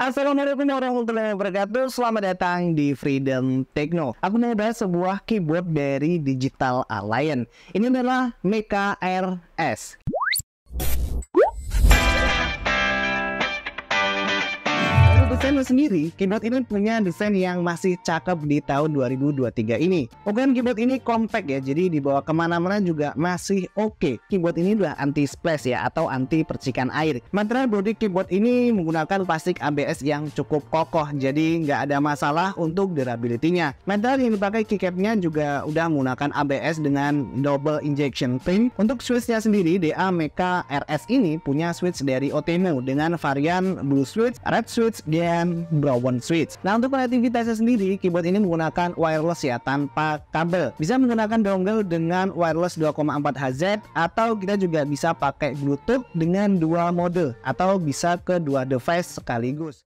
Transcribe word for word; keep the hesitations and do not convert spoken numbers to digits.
Assalamualaikum warahmatullahi wabarakatuh. Selamat datang di Freedom Techno. Aku mau bahas sebuah keyboard dari Digital Alliance. Ini adalah Mecha R S. Desainnya sendiri, keyboard ini punya desain yang masih cakep di tahun dua ribu dua puluh tiga ini. Ukuran keyboard ini compact ya, jadi dibawa kemana-mana juga masih oke. Okay. Keyboard ini udah anti splash ya, atau anti percikan air. Material bodi keyboard ini menggunakan plastik A B S yang cukup kokoh, jadi nggak ada masalah untuk durability-nya. Material yang dipakai keycapnya juga udah menggunakan A B S dengan double injection pin. Untuk switch-nya sendiri, D A Mecha R S ini punya switch dari Otemu dengan varian blue switch, red switch, dan brown switch. Nah, untuk konektivitasnya sendiri, keyboard ini menggunakan wireless ya, tanpa kabel. Bisa menggunakan dongle dengan wireless dua koma empat hertz, atau kita juga bisa pakai Bluetooth dengan dual mode, atau bisa ke dua device sekaligus.